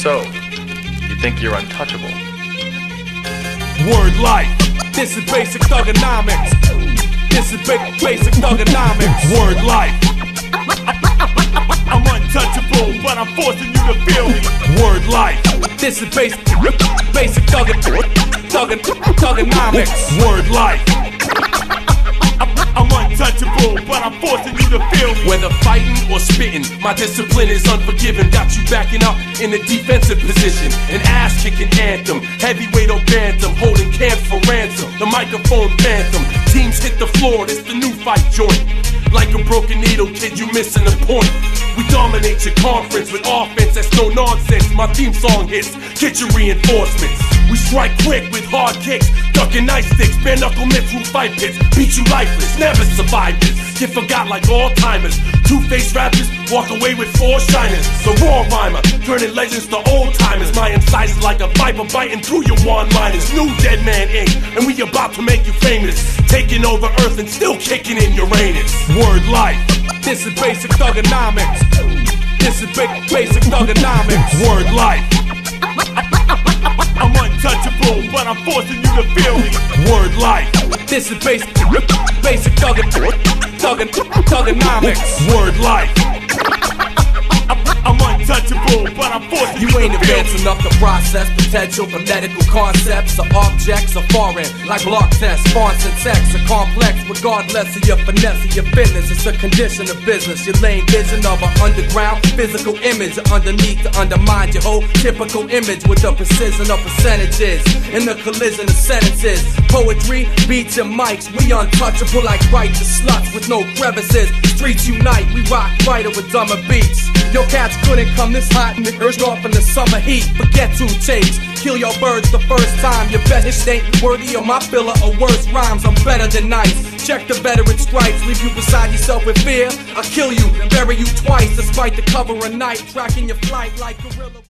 So, you think you're untouchable? Word life. This is basic thugonomics. This is basic thugonomics. Word life. I'm untouchable, but I'm forcing you to feel me. Word life. This is basic thugonomics. Word life. I'm untouchable, but I'm forcing you to feel me. Whether fighting or spitting, my discipline is unforgiving. Got you backing up in a defensive position. An ass-kicking anthem, heavyweight or bantam, holding camps for ransom. The microphone phantom, teams hit the floor, it's the new fight joint. Like a broken needle, kid, you missing the point. We dominate your conference with offense that's no nonsense. My theme song hits, get your reinforcements. We strike quick with hard kicks, ducking ice sticks, bare knuckle mitts through fight pits. Beat you lifeless, never survive this. Get forgot like all-timers. Two-faced rappers walk away with 4 shiners. The raw rhymer, turning legends to old-timers. My incisors like a viper biting through your one-liners. New Dead Man Inc., and we about to make you famous. Taking over Earth and still kicking in Uranus. Word life. This is basic thugonomics. This is basic thugonomics. Word life. I'm untouchable, but I'm forcing you to feel me. Word life. This is basic thugonomics. Word life. I'm untouchable, but I'm forcing you to feel me. You ain't advanced enough to process potential phonetical concepts or objects are foreign, like block tests, fonts and text are complex, regardless of your finesse or your fitness. It's a condition of business. Your lame vision of an underground physical image underneath to undermine your whole typical image with the precision of percentages in the collision of sentences. Poetry, beats and mics, we untouchable like righteous sluts with no crevices. Streets unite, we rock brighter with dumber beats. Your cats couldn't come this hot and urged off in the summer heat. Forget 2 takes, kill your birds the first time. Your bet his ain't worthy of my filler or worse rhymes. I'm better than nice. Check the veteran stripes, leave you beside yourself with fear. I'll kill you, bury you twice, despite the cover of night, tracking your flight like gorilla.